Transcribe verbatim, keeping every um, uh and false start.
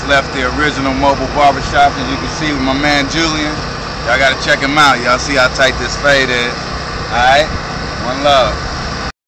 just left the original mobile barbershop, as you can see, with my man Julian. Y'all gotta check him out. Y'all see how tight this fade is. Alright? One love.